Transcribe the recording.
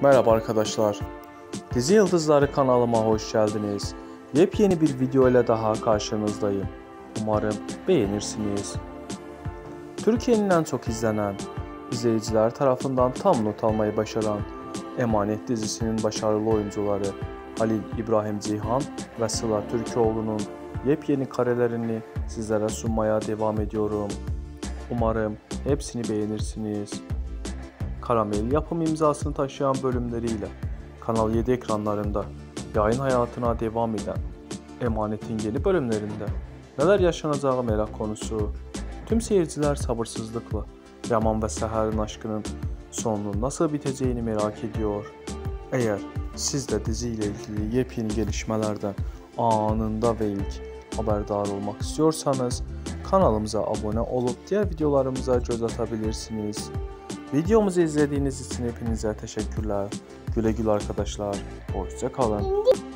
Merhaba arkadaşlar. Dizi Yıldızları kanalıma hoş geldiniz. Yepyeni bir video ile daha karşınızdayım. Umarım beğenirsiniz. Türkiye'nin en çok izlenen, izleyiciler tarafından tam not almayı başaran Emanet dizisinin başarılı oyuncuları Halil İbrahim Ceyhan ve Sıla Türkoğlu'nun yepyeni karelerini sizlere sunmaya devam ediyorum. Umarım hepsini beğenirsiniz. Karamel yapım imzasını taşıyan bölümleriyle Kanal 7 ekranlarında yayın hayatına devam eden Emanet'in yeni bölümlerinde neler yaşanacağı merak konusu. Tüm seyirciler sabırsızlıkla Yaman ve Seher'in aşkının sonunun nasıl biteceğini merak ediyor. Eğer siz de diziyle ilgili yepyeni gelişmelerden anında ve ilk haberdar olmak istiyorsanız kanalımıza abone olup diğer videolarımıza göz atabilirsiniz. Videomuzu izlediğiniz için hepinize teşekkürler. Güle güle arkadaşlar. Hoşça kalın.